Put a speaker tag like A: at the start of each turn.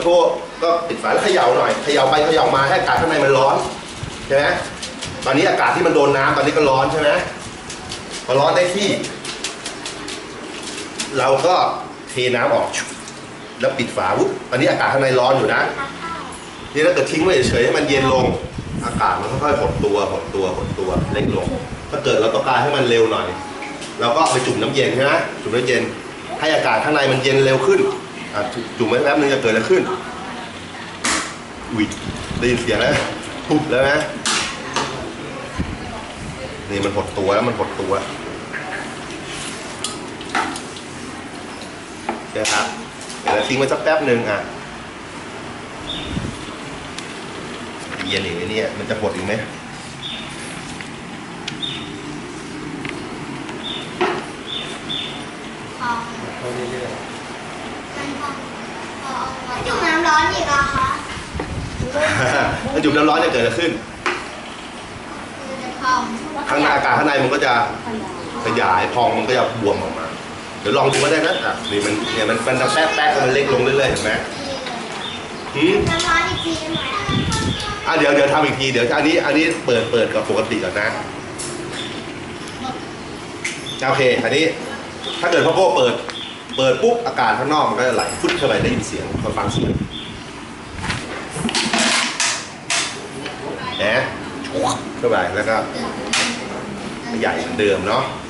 A: โทก็ปิดฝาแล้วเขย่าหน่อยเขย่าไปเขย่ามาให้อากาศข้างในมันร้อนใช่ไหมตอนนี้อากาศที่มันโดนน้ำตอนนี้ก็ร้อนใช่ไหมพอร้อนได้ที่เราก็เทน้ำออกแล้วปิดฝาปุ๊บตอนนี้อากาศข้างในร้อนอยู่นะนี่ถ้าเกิดทิ้งไว้เฉยๆให้มันเย็นลงอากาศมันค่อยๆหดตัวเล็กลงถ้าเกิดเราต้องการให้มันเร็วหน่อยเราก็เอาไปจุ่มน้ำเย็นใช่ไหมจุ่มน้ำเย็นให้อากาศข้างในมันเย็นเร็วขึ้นจุ่มไว้แป๊บนึงจะเกิดอะไรขึ้นอุ้ยได้ยินเสียงแล้วปุ๊บแล้วนะนี่มันหดตัวแล้วมันหดตัวนะครับเดี๋ยวทิ้งไว้สักแป๊บนึงเย็นอีกไหมเนี่ยมันจะหดอีกไหม
B: จุ่มน้ำร้อนอีกเหรอคะ
A: ถ้าจุ่มน้ำร้อนจะเกิดอะไรขึ้นข้างในอากาศข้างในมันก็จะขยายพองมันก็จะบวมออกมาเดี๋ยวลองดูก็ได้นะนี่มันเนี่ยมันแป๊กมันเล็กลงเรื่อยๆเห็นไหม
B: น้ำร้อนอีกทีได้ไหม
A: เดี๋ยวทำอีกทีเดี๋ยวอันนี้เปิดกับปกติก่อนนะโอเคอันนี้ถ้าเกิดพ่อโก้เปิดปุ๊บอากาศข้างนอกมันก็จะไหลฟุดเข้าไปได้ยินเสียงฟังเสียงนะเข้าไปแล้วก็ใหญ่เหมือนเดิมเนาะ